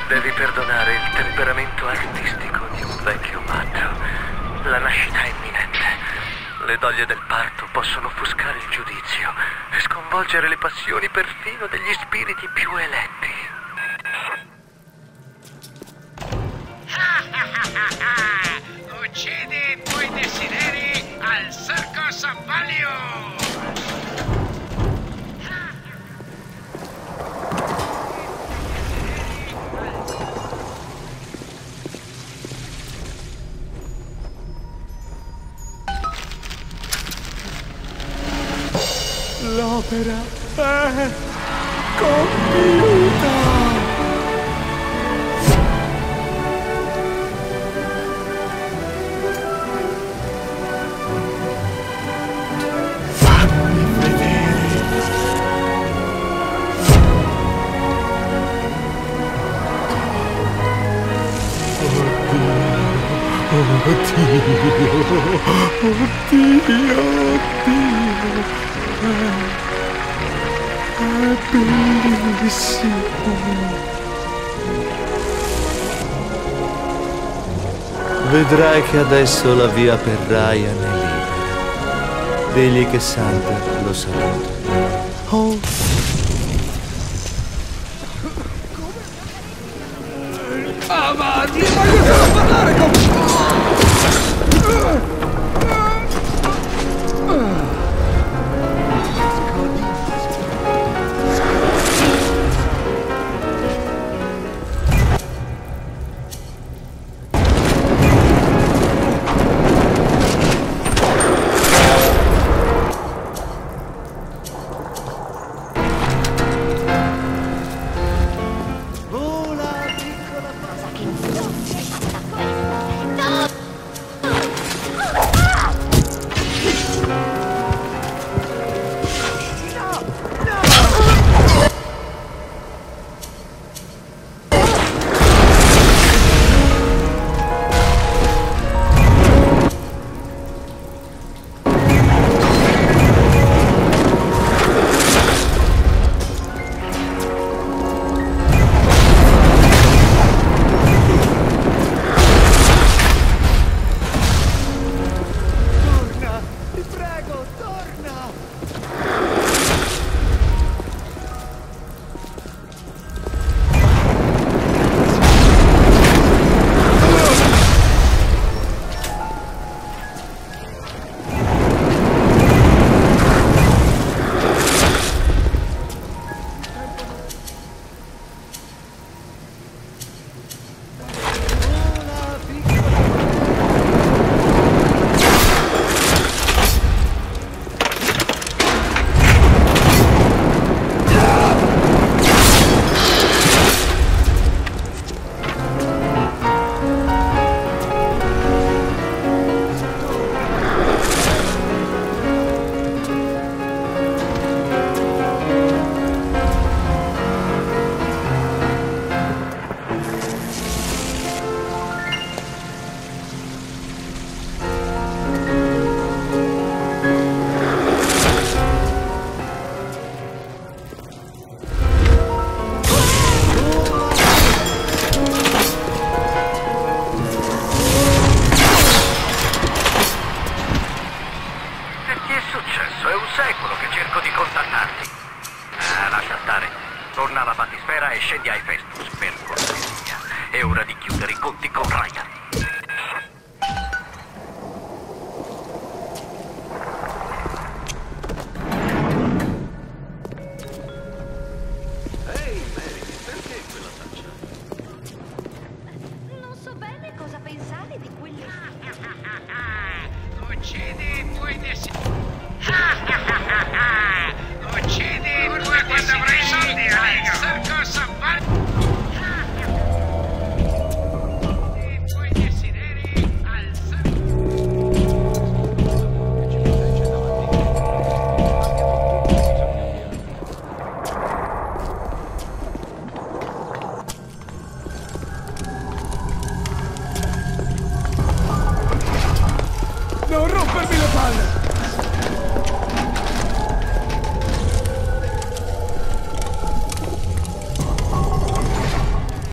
Devi perdonare il temperamento artistico di un vecchio matto. La nascita è imminente. Le doglie del parto possono offuscare il giudizio e sconvolgere le passioni perfino degli spiriti più eletti. Uccidi i tuoi desideri al Circus Value! L'opera è compiuta! È bellissimo. Vedrai che adesso la via per Ryan è libera. Digli che Sander lo saluta. Oh. Avanti, voglio solo parlare con... Torna alla batisfera e scendi ai Festus, per cortesia. È ora di chiudere i conti con Ryan. Ehi, Marin, perché quella faccia? Non so bene cosa pensare di quelli... Uccidi i tuoi desideri.